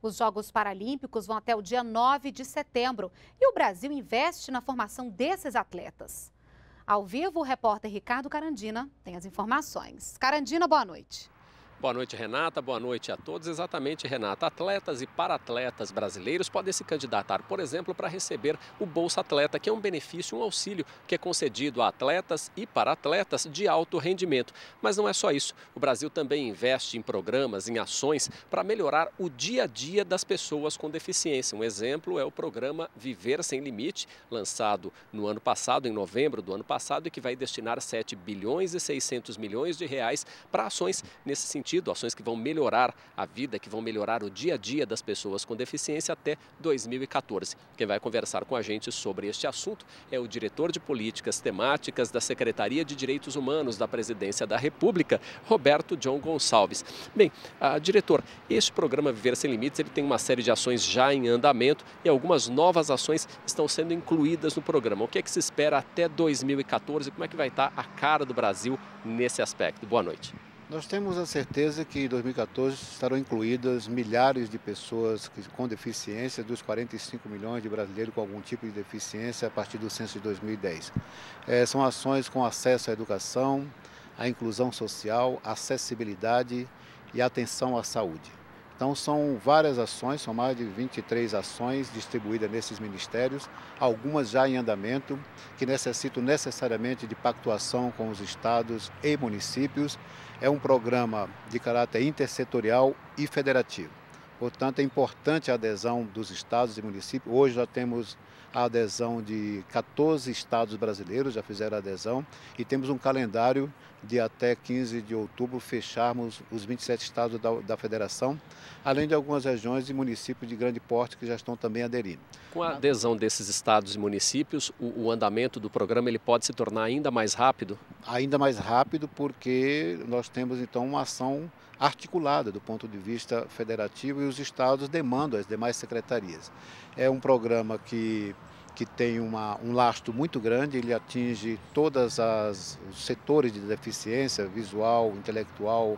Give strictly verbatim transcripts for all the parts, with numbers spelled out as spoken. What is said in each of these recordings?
Os Jogos Paralímpicos vão até o dia nove de setembro e o Brasil investe na formação desses atletas. Ao vivo, o repórter Ricardo Carandina tem as informações. Carandina, boa noite. Boa noite, Renata. Boa noite a todos. Exatamente, Renata. Atletas e para-atletas brasileiros podem se candidatar, por exemplo, para receber o Bolsa Atleta, que é um benefício, um auxílio que é concedido a atletas e para-atletas de alto rendimento. Mas não é só isso. O Brasil também investe em programas, em ações para melhorar o dia a dia das pessoas com deficiência. Um exemplo é o programa Viver Sem Limite, lançado no ano passado, em novembro do ano passado, e que vai destinar sete bilhões e seiscentos milhões de reais para ações nesse sentido. Ações que vão melhorar a vida, que vão melhorar o dia a dia das pessoas com deficiência até dois mil e quatorze. Quem vai conversar com a gente sobre este assunto é o diretor de políticas temáticas da Secretaria de Direitos Humanos da Presidência da República, Roberto John Gonçalves. Bem, ah, diretor, este programa Viver Sem Limites ele tem uma série de ações já em andamento e algumas novas ações estão sendo incluídas no programa. O que é que se espera até dois mil e quatorze? Como é que vai estar a cara do Brasil nesse aspecto? Boa noite. Nós temos a certeza que em dois mil e quatorze estarão incluídas milhares de pessoas com deficiência, dos quarenta e cinco milhões de brasileiros com algum tipo de deficiência a partir do censo de dois mil e dez. É, são ações com acesso à educação, à inclusão social, acessibilidade e atenção à saúde. Então são várias ações, são mais de vinte e três ações distribuídas nesses ministérios, algumas já em andamento, que necessitam necessariamente de pactuação com os estados e municípios. É um programa de caráter intersetorial e federativo. Portanto, é importante a adesão dos estados e municípios. Hoje já temos a adesão de quatorze estados brasileiros, já fizeram a adesão, e temos um calendário de até quinze de outubro fecharmos os vinte e sete estados da, da federação, além de algumas regiões e municípios de grande porte que já estão também aderindo. Com a adesão desses estados e municípios, o, o andamento do programa ele pode se tornar ainda mais rápido? Ainda mais rápido porque nós temos então uma ação articulada do ponto de vista federativo e os estados demandam as demais secretarias. É um programa que, que tem uma, um lastro muito grande, ele atinge todos os setores de deficiência visual, intelectual,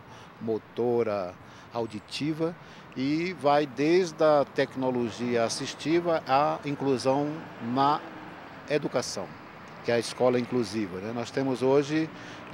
motora, auditiva e vai desde a tecnologia assistiva à inclusão na educação, que é a escola inclusiva, né? Nós temos hoje,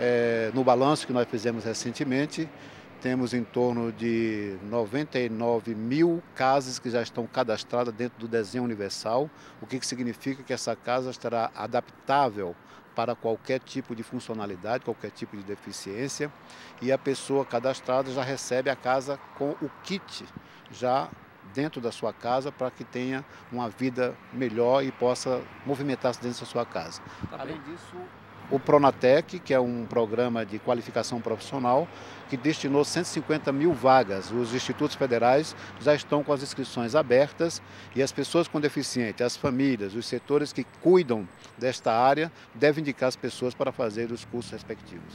é, no balanço que nós fizemos recentemente, temos em torno de noventa e nove mil casas que já estão cadastradas dentro do desenho universal, o que significa que essa casa estará adaptável para qualquer tipo de funcionalidade, qualquer tipo de deficiência, e a pessoa cadastrada já recebe a casa com o kit já dentro da sua casa para que tenha uma vida melhor e possa movimentar-se dentro da sua casa. Tá Além disso, o Pronatec, que é um programa de qualificação profissional, que destinou cento e cinquenta mil vagas. Os institutos federais já estão com as inscrições abertas e as pessoas com deficiência, as famílias, os setores que cuidam desta área, devem indicar as pessoas para fazer os cursos respectivos.